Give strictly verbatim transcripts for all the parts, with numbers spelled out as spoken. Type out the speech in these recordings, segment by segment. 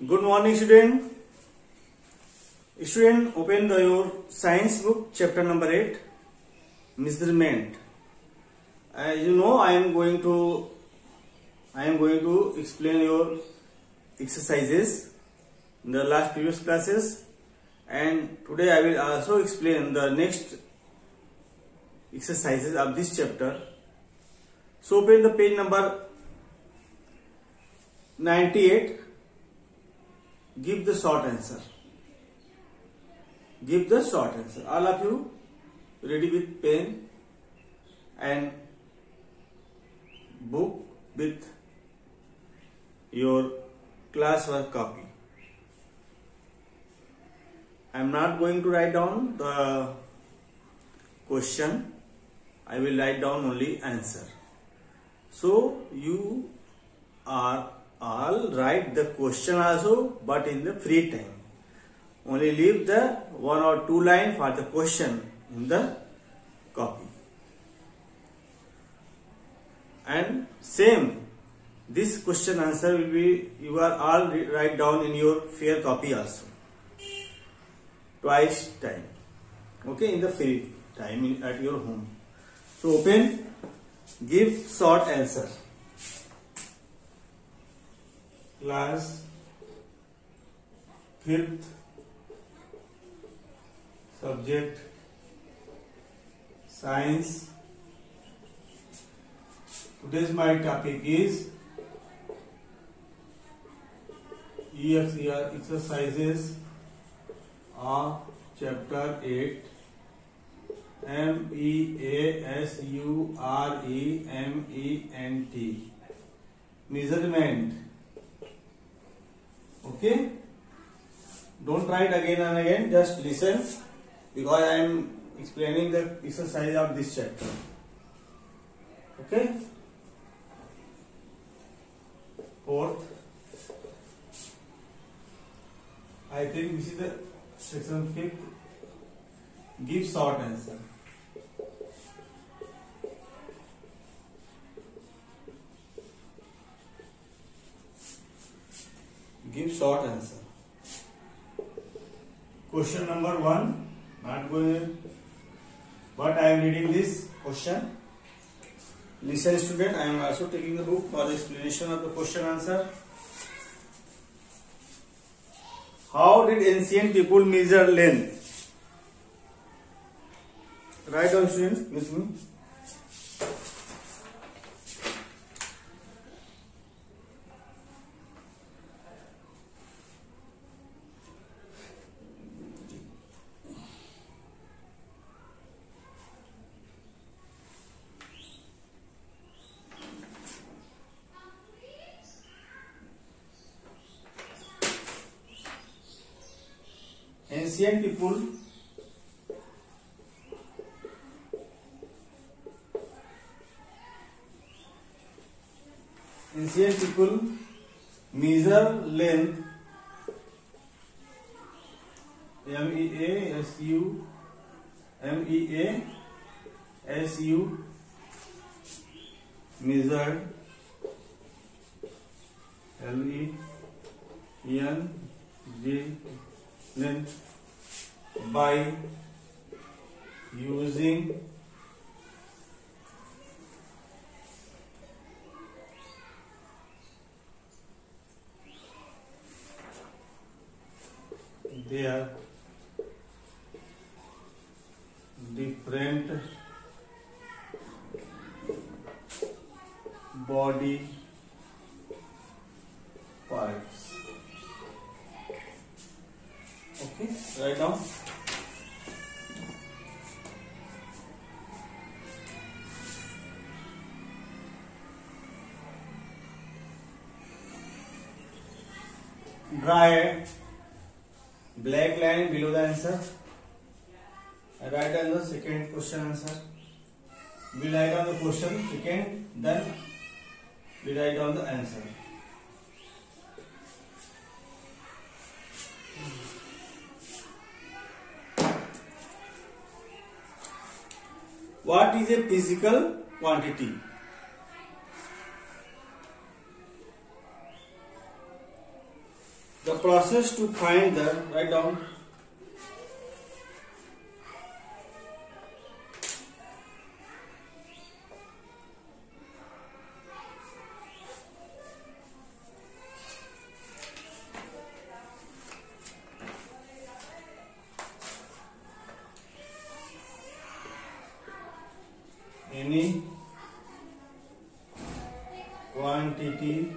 Good morning, student. Student, open the your science book, chapter number eight, measurement. As you know, I am going to I am going to explain your exercises in the last previous classes, and today I will also explain the next exercises of this chapter. So open the page number ninety-eight. Give the short answer. Give the short answer. All of you ready with pen and book with your classwork copy. I am not going to write down the question. I will write down only answer. So you are all write the question also, but in the free time. Only leave the one or two line for the question in the copy. And same, this question answer will be, you are all write down in your fair copy also. Twice time. Okay, in the free time in, at your home. So open, give short answer. Class fifth, subject science. Today's my topic is E X E R exercises of chapter eight, M E A S U R E M E N T, measurement. Okay, don't write again and again, just listen, because I am explaining the exercise of this chapter. Okay, fourth, I think this is the section fifth. Give short answer. Give short answer. Question number one. Not going, but I am reading this question. Listen, student. I am also taking the book for the explanation of the question answer. How did ancient people measure length? Write down, student, with me. Ancient people ancient people measure length, M E A S U M E A S U measured, L E N G length, by using their different body parts. Okay, write down. Draw a black line below the answer. I write down the second question answer. We write down the question second, then we write down the answer. What is a physical quantity? The process to find the, write down, any quantity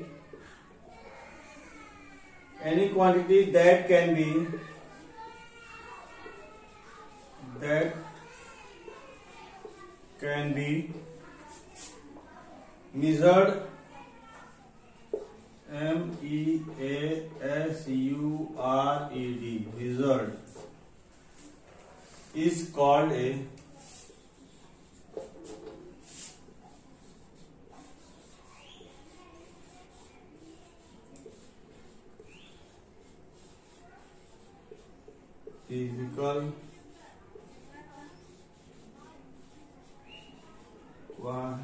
any quantity that can be that can be measured, M E A S U R E D, measured, is called a physical quantity.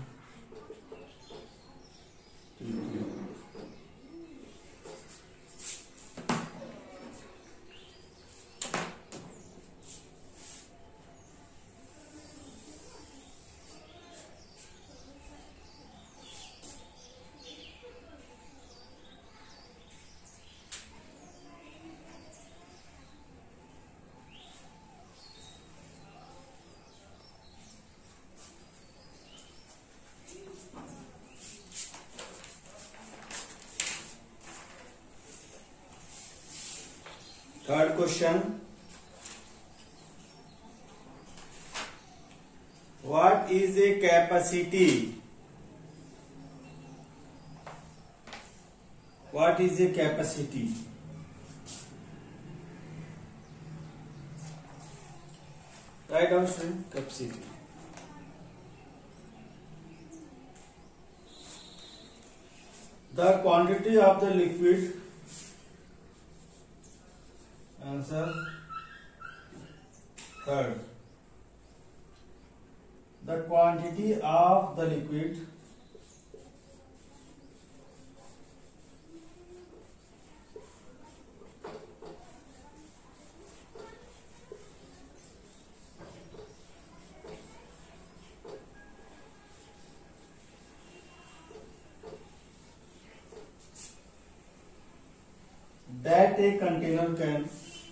Third question. What is a capacity? What is a capacity? Write down, student, capacity. The quantity of the liquid. Answer third. The quantity of the liquid that a container can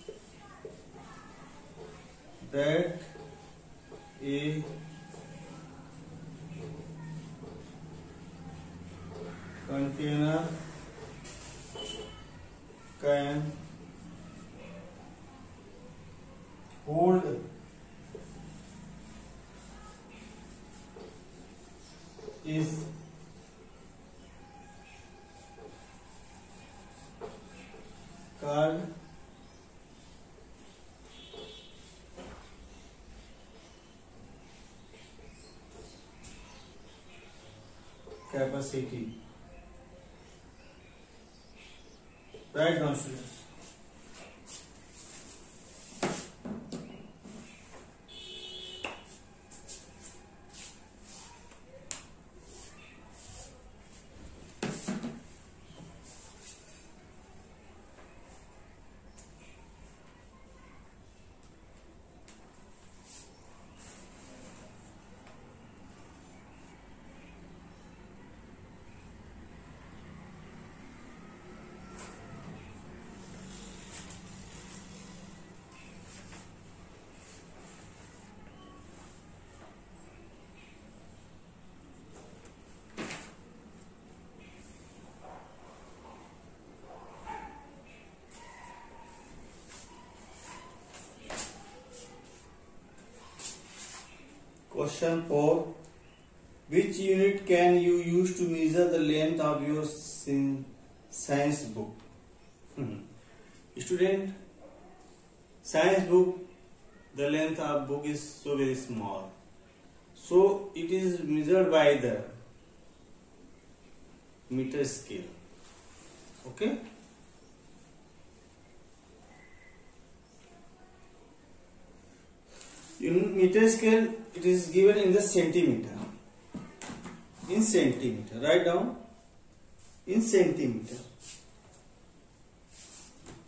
that a container can hold is called capacity. Write down, students. Question four. Which unit can you use to measure the length of your science book? Hmm. Student, science book, the length of book is so very small. So it is measured by the meter scale. Okay? In meter scale, it is given in the centimeter. In centimeter, write down in centimeter.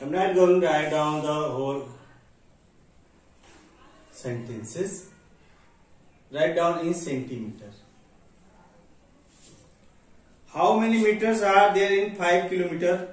I'm not going to write down the whole sentences. Write down in centimeter. How many meters are there in five kilometer?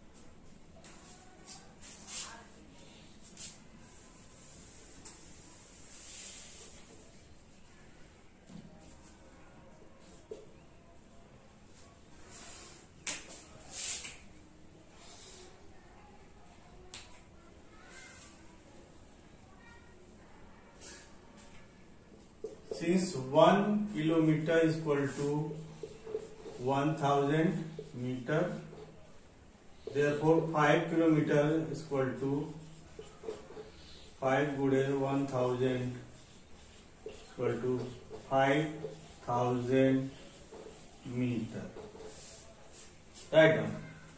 Since one kilometer is equal to one thousand meter, therefore five kilometer is equal to five गुणे one thousand equal to five thousand meter. Write down.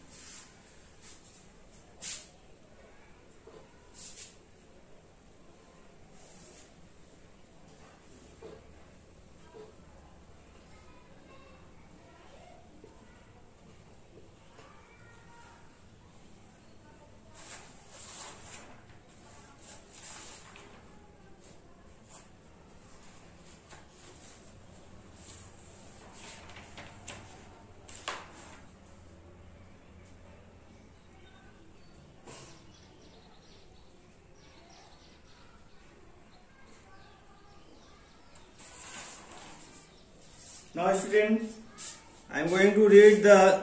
Now students, I am going to read the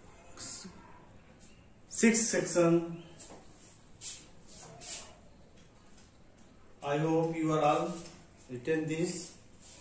sixth section. I hope you are all written this.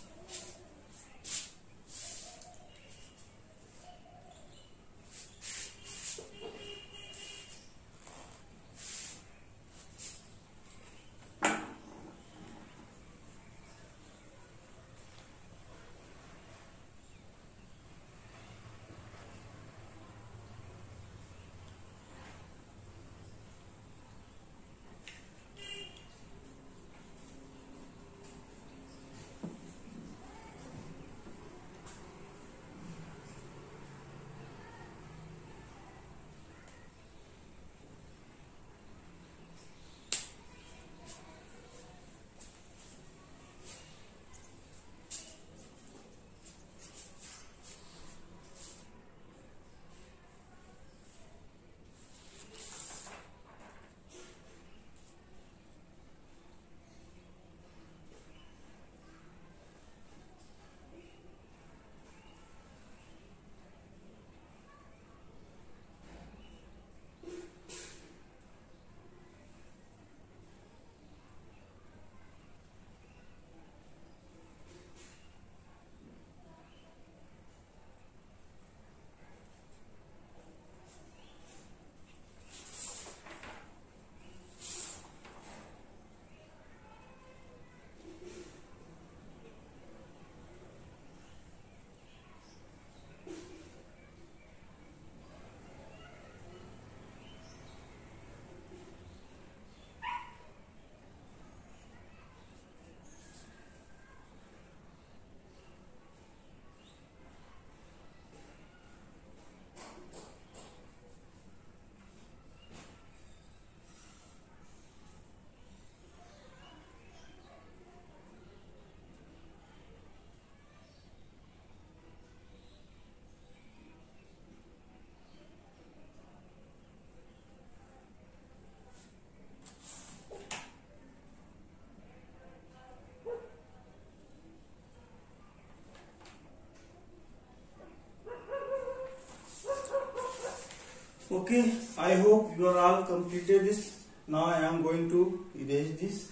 Okay, I hope you are all completed this. Now I am going to erase this.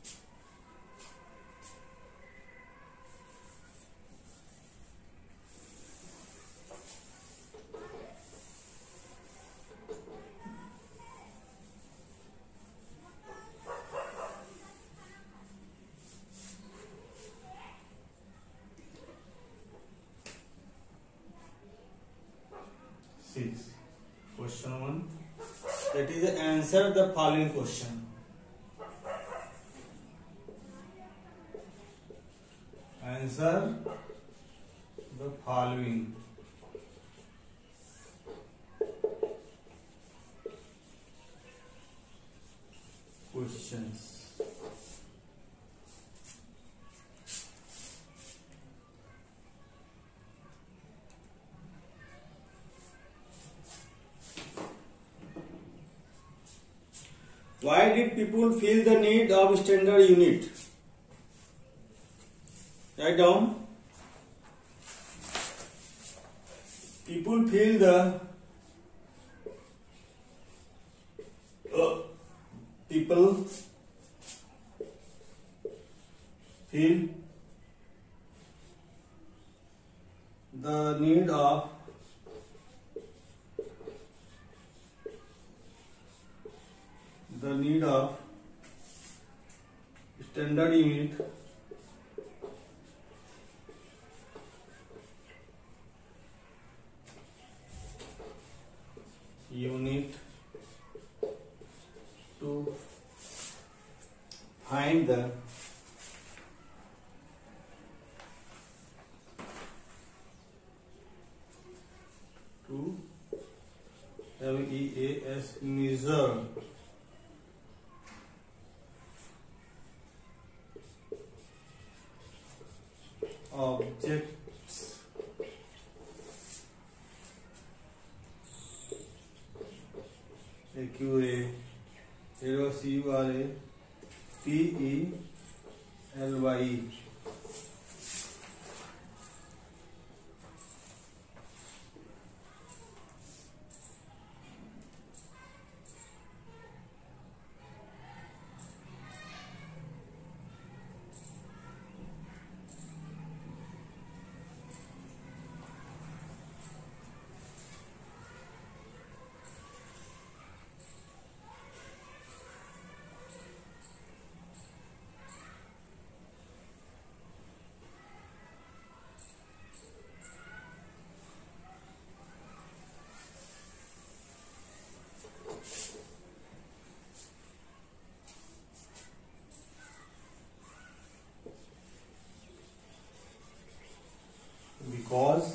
Six. Question one. That is the answer the following question. Answer the following. Why did people feel the need of standard unit? Write down. People feel the uh, people feel the need of the need of standard unit unit to find the to M E A S measure objects accurate C U R A P E L Y E because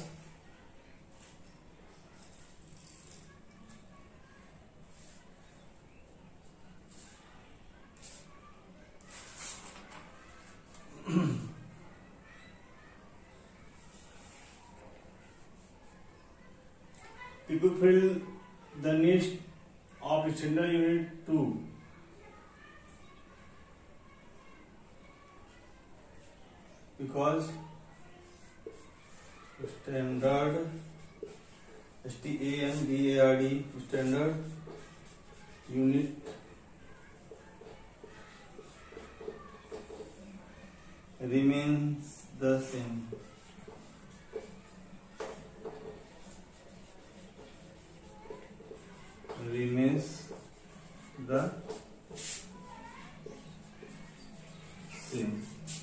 people feel the need of standard unit too. Because standard S T A N D A R D standard unit remains the same. Remains the same.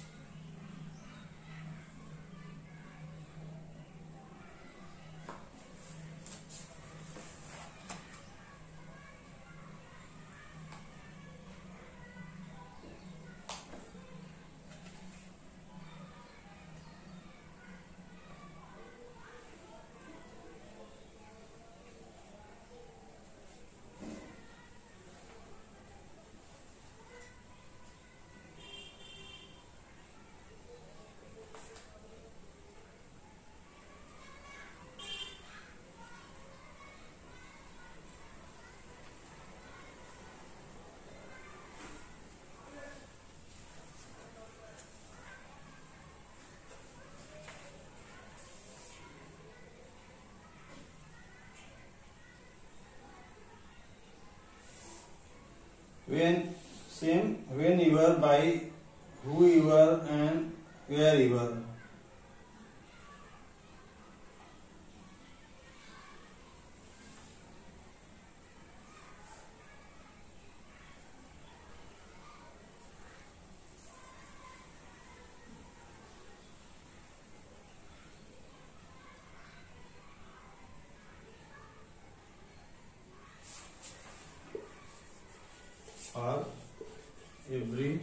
When same when you are by who you are and where you are. For every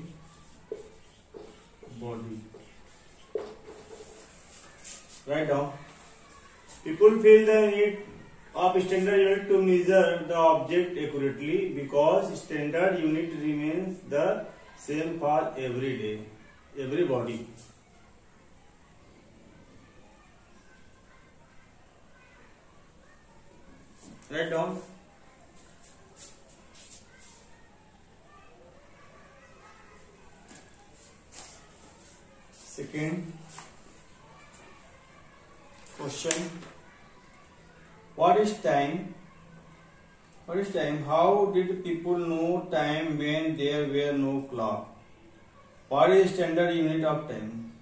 body. Write down. People feel the need of standard unit to measure the object accurately because standard unit remains the same for every day, every body. Write down. Second question. What is time? What is time? How did people know time when there were no clock? What is standard unit of time?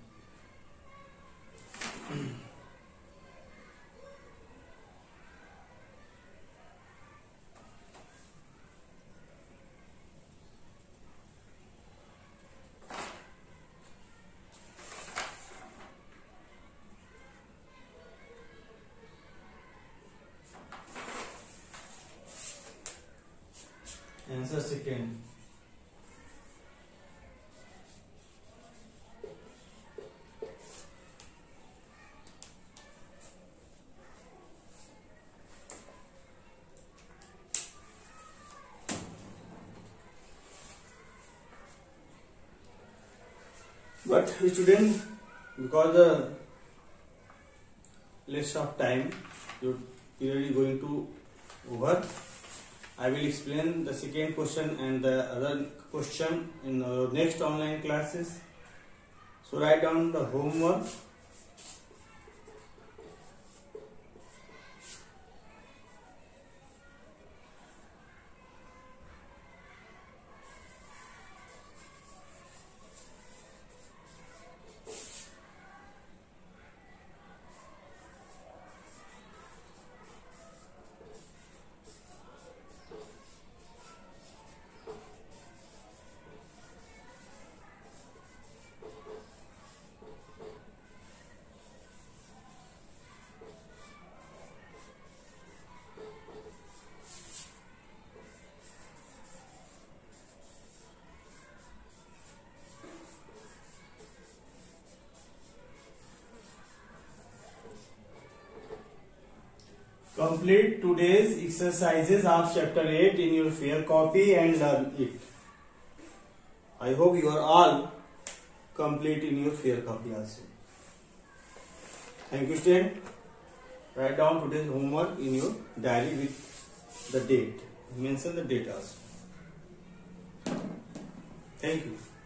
Answer second. But student, because the less of time, your period is going to over. I will explain the second question and the other question in our next online classes. So write down the homework. Complete today's exercises of chapter eight in your fair copy and learn it. I hope you are all complete in your fair copy also. Thank you, student. Write down today's homework in your diary with the date. Mention the date also. Thank you.